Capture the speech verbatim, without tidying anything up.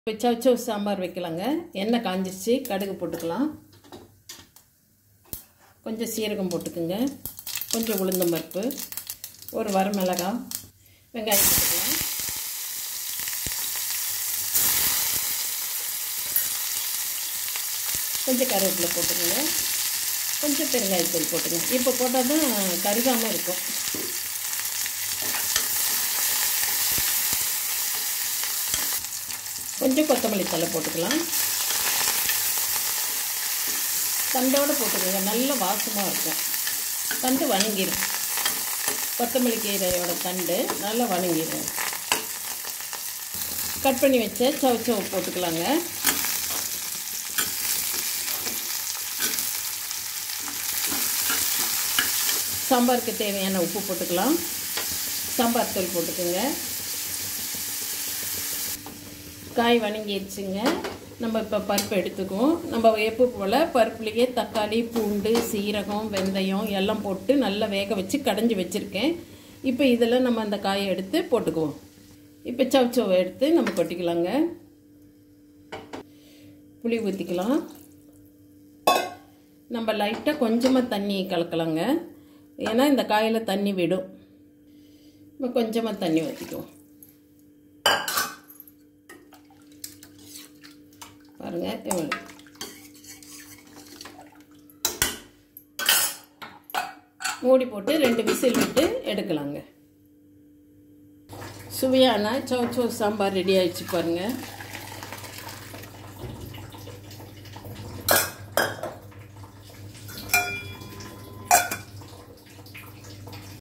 இப்போ சவுச்சவு சாம்பார் வைக்கலாங்க. எண்ணெய் காஞ்சிருச்சு, கடுகு போட்டுக்கலாம். கொஞ்சம் சீரகம் போட்டுக்குங்க, கொஞ்சம் உளுந்தம் பருப்பு, ஒரு வரமிளகாய், வெங்காயம் போட்டுக்கலாம். கொஞ்சம் கருவேப்பிலை போட்டுக்கோங்க, கொஞ்சம் பெருங்காயத்தூள் போட்டுங்க. இப்போ போட்டால் தான் கருகாமல் இருக்கும். கொஞ்சம் கொத்தமல்லி தழை போட்டுக்கலாம். தண்டோடு போட்டுக்கோங்க, நல்ல வாசமாக இருக்கும். தண்டு வணங்கிடும். கொத்தமல்லி கீரையோட தண்டு நல்லா வணங்கிடும். கட் பண்ணி வச்ச சவுச்சவு போட்டுக்கலாங்க. சாம்பாருக்கு தேவையான உப்பு போட்டுக்கலாம். சாம்பார் தூள் போட்டுக்கோங்க. காய் வணங்கிடுச்சுங்க. நம்ம இப்போ பருப்பு எடுத்துக்குவோம். நம்ம எப்போ போல் பருப்புலேயே தக்காளி, பூண்டு, சீரகம், வெந்தயம் எல்லாம் போட்டு நல்லா வேக வச்சு கடைஞ்சி வச்சுருக்கேன். இப்போ இதில் நம்ம அந்த காயை எடுத்து போட்டுக்குவோம். இப்போ சவுச்சவை எடுத்து நம்ம கொட்டிக்கலாங்க. புளி ஊற்றிக்கலாம். நம்ம லைட்டாக கொஞ்சமாக தண்ணி கலக்கலாங்க, ஏன்னா இந்த காயில் தண்ணி விடும். நம்ம கொஞ்சமாக தண்ணி ஊற்றிக்குவோம். பாருங்க, எவ்வளோ மூடி போட்டு ரெண்டு விசில் விட்டு எடுக்கலாங்க. சுவையான சவுச்சவு சாம்பார் ரெடி ஆயிடுச்சு பாருங்க.